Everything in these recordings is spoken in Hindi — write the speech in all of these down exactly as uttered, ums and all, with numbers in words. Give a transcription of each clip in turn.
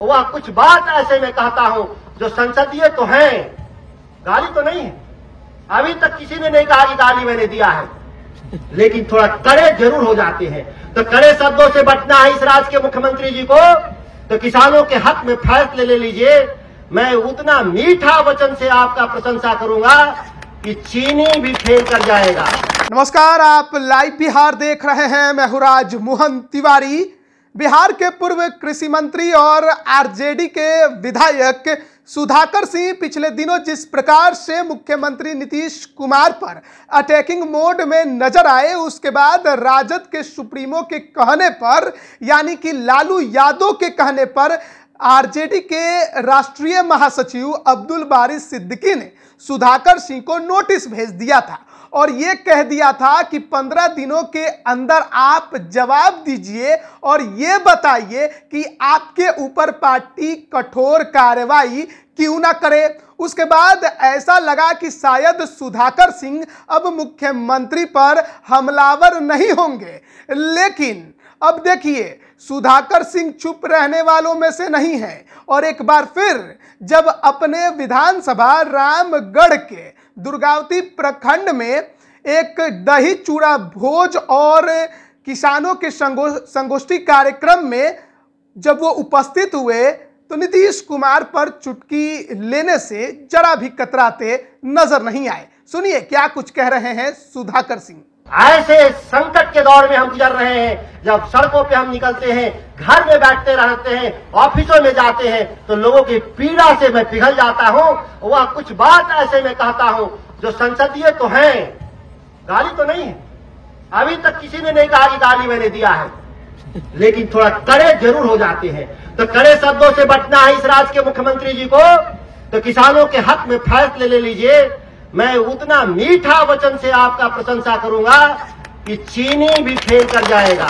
वह कुछ बात ऐसे में कहता हूं जो संसदीय तो है, गाली तो नहीं है। अभी तक किसी ने नहीं कहा कि गाली मैंने दिया है, लेकिन थोड़ा कड़े जरूर हो जाते हैं। तो कड़े शब्दों से बचना है इस राज्य के मुख्यमंत्री जी को, तो किसानों के हक में फैसले ले लीजिए। मैं उतना मीठा वचन से आपका प्रशंसा करूंगा कि चीनी भी फेल कर जाएगा। नमस्कार, आप लाइव बिहार देख रहे हैं। मैं हूं राज मोहन तिवारी। बिहार के पूर्व कृषि मंत्री और आरजेडी के विधायक सुधाकर सिंह पिछले दिनों जिस प्रकार से मुख्यमंत्री नीतीश कुमार पर अटैकिंग मोड में नजर आए, उसके बाद राजद के सुप्रीमो के कहने पर, यानी कि लालू यादव के कहने पर, आरजेडी के राष्ट्रीय महासचिव अब्दुल बारी सिद्दीकी ने सुधाकर सिंह को नोटिस भेज दिया था और ये कह दिया था कि पंद्रह दिनों के अंदर आप जवाब दीजिए और ये बताइए कि आपके ऊपर पार्टी कठोर कार्रवाई क्यों ना करे। उसके बाद ऐसा लगा कि शायद सुधाकर सिंह अब मुख्यमंत्री पर हमलावर नहीं होंगे, लेकिन अब देखिए सुधाकर सिंह चुप रहने वालों में से नहीं है और एक बार फिर जब अपने विधानसभा रामगढ़ के दुर्गावती प्रखंड में एक दही चूड़ा भोज और किसानों के संगो, संगोष्ठी कार्यक्रम में जब वो उपस्थित हुए तो नीतीश कुमार पर चुटकी लेने से जरा भी कतराते नजर नहीं आए। सुनिए क्या कुछ कह रहे हैं सुधाकर सिंह। ऐसे संकट के दौर में हम गुजर रहे हैं, जब सड़कों पे हम निकलते हैं, घर में बैठते रहते हैं, ऑफिसों में जाते हैं, तो लोगों की पीड़ा से मैं पिघल जाता हूं। वह कुछ बात ऐसे में कहता हूं जो संसदीय तो है, गाली तो नहीं है। अभी तक किसी ने नहीं कहा कि गाली मैंने दिया है, लेकिन थोड़ा कड़े जरूर हो जाते हैं। तो कड़े शब्दों से बचना है इस राज्य के मुख्यमंत्री जी को, तो किसानों के हक में फैसले ले लीजिए। मैं उतना मीठा वचन से आपका प्रशंसा करूंगा कि चीनी भी फेल कर जाएगा।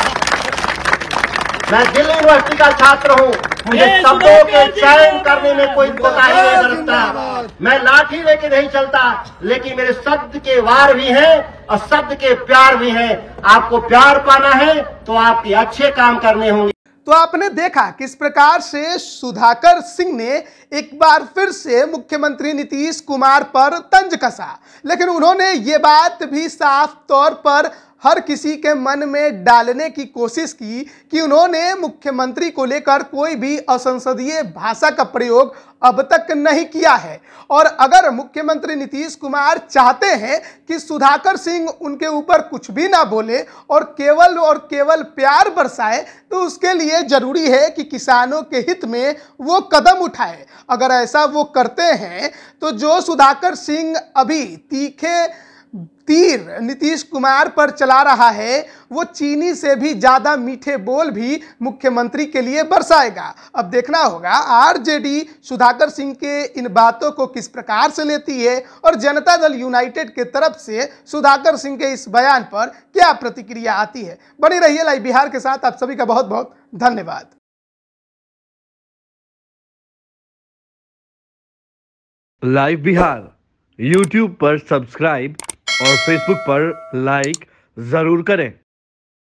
मैं दिल्ली यूनिवर्सिटी का छात्र हूं, मुझे शब्दों के चयन करने में कोई कोताही नहीं बरतता। मैं लाठी लेके नहीं चलता, लेकिन मेरे शब्द के वार भी हैं और शब्द के प्यार भी हैं। आपको प्यार पाना है तो आपके अच्छे काम करने होंगे। तो आपने देखा किस प्रकार से सुधाकर सिंह ने एक बार फिर से मुख्यमंत्री नीतीश कुमार पर तंज कसा, लेकिन उन्होंने ये बात भी साफ तौर पर हर किसी के मन में डालने की कोशिश की कि उन्होंने मुख्यमंत्री को लेकर कोई भी असंसदीय भाषा का प्रयोग अब तक नहीं किया है। और अगर मुख्यमंत्री नीतीश कुमार चाहते हैं कि सुधाकर सिंह उनके ऊपर कुछ भी ना बोले और केवल और केवल प्यार बरसाए, तो उसके लिए जरूरी है कि किसानों के हित में वो कदम उठाए। अगर ऐसा वो करते हैं तो जो सुधाकर सिंह अभी तीखे तीर नीतीश कुमार पर चला रहा है, वो चीनी से भी ज्यादा मीठे बोल भी मुख्यमंत्री के लिए बरसाएगा। अब देखना होगा आरजेडी सुधाकर सिंह के इन बातों को किस प्रकार से लेती है और जनता दल यूनाइटेड के तरफ से सुधाकर सिंह के इस बयान पर क्या प्रतिक्रिया आती है। बनी रहिए लाइव बिहार के साथ। आप सभी का बहुत बहुत धन्यवाद। लाइव बिहार यूट्यूब पर सब्सक्राइब और फेसबुक पर लाइक जरूर करें।